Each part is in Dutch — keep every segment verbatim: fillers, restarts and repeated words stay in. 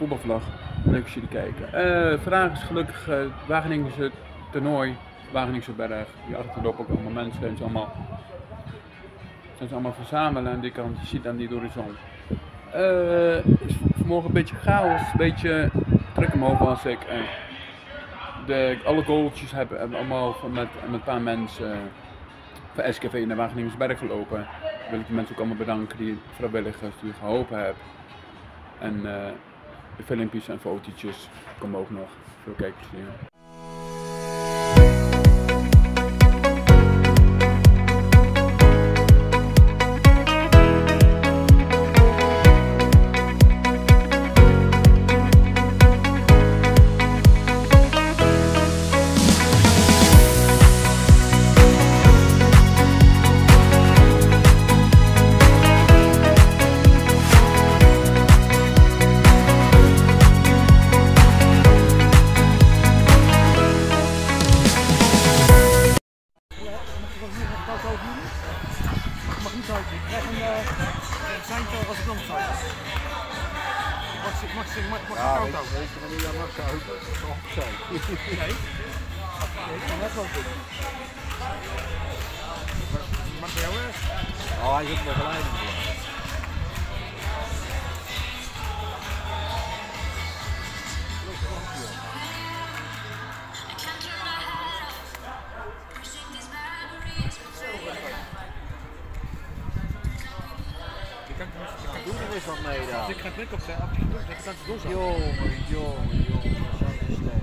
voetbalvlog. Leuk als jullie kijken. Uh, vandaag is gelukkig uh, het Wageningse toernooi, Wageningse berg. Hier achter lopen ook allemaal mensen, zijn ze allemaal, zijn ze allemaal verzamelen aan die kant. Je ziet aan die horizon. Het uh, is vanmorgen een beetje chaos, een beetje druk omhoog was ik. En de, alle goaltjes hebben, hebben allemaal met, met een paar mensen uh, van S K V naar Wageningse berg gelopen. Dan wil ik die mensen ook allemaal bedanken, die vrijwilligers die geholpen hebben. En uh, de filmpjes en fotootjes komen ook nog. Veel kijkplezier. Ik mag niet houden. Ik krijg een, uh, een seintje als ik nog zou. Ik mag, ik mag, ik mag, ik mag ja, koud houden. Weet je wanneer jij mag houden? Dat is toch zijn. Nee. Nee, ik kan net wel doen. Mag bij jou eens? Oh, hij zit nog gelijk. Doe er eens wat mee dan. Als ik geen druk op zet, als ik geen druk zet, dan kan het doorzakken. Jongen, jongen, jongen, dat zijn de sterk.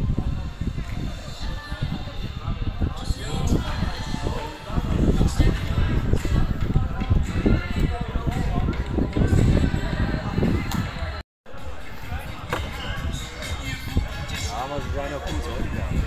Ja, maar ze zijn ook goed hoor. Ja.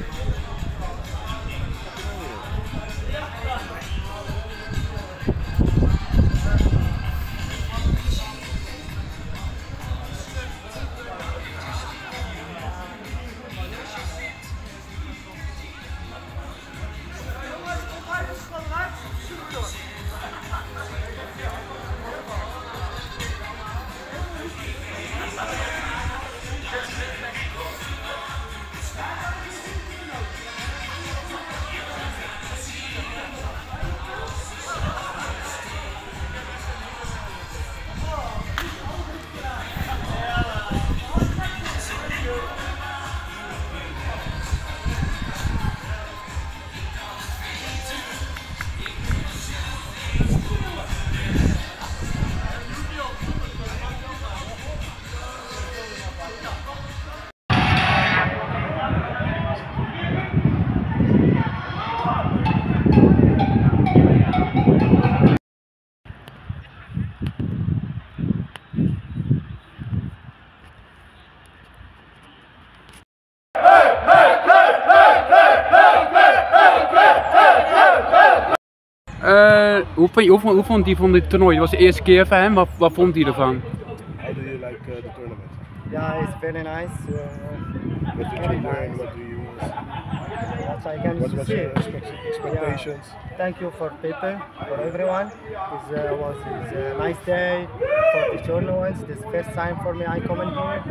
Uh, hoe, vond je, hoe, hoe vond hij van dit toernooi? Het was de eerste keer voor hem. Wat, wat vond hij ervan? How do you like uh, the tournament? Yeah, it's very nice. Uh, What did very you learn? nice. What do you? That's I can What was see. your expect expectations? Yeah. Thank you for people, for everyone. It uh, was it's a nice day for the tournaments. This first time for me I come in here.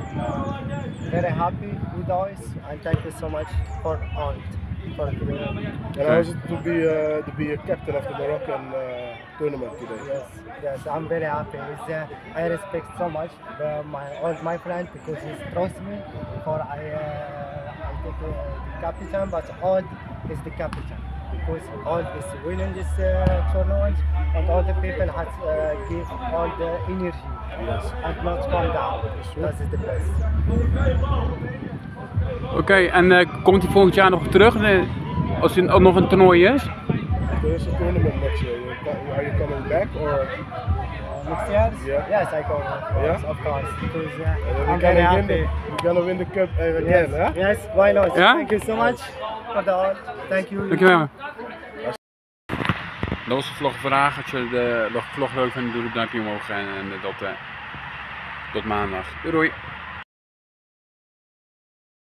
I'm very happy with us and thank you so much for all. For the, and how is it to be uh, to be a captain of the Moroccan uh, tournament today? Yes, yes, I'm very happy. It's, uh, I respect so much the, my all my friends because he trusts me. For I, uh, I take uh, the captain, but Odd is the captain because Odd is winning this uh, tournament, and all the people has uh, give all the energy Yes. and not come down. That is the best. Oké, okay, en uh, komt hij volgend jaar nog terug uh, als er nog een toernooi is? There is a tournament next year. Are you coming back or? Next year? Yeah. Yes, I come. Yeah? Of course, because uh, We're I'm very gonna win happy. the, we're gonna win the cup again, Yes, huh? yes, why not? Ja? Thank you so much for the all. Thank you. Dankjewel. Dat was de vlog vandaag. Als je de vlog leuk vindt, doe het duimpje omhoog en, en tot, uh, tot maandag. Doei doei!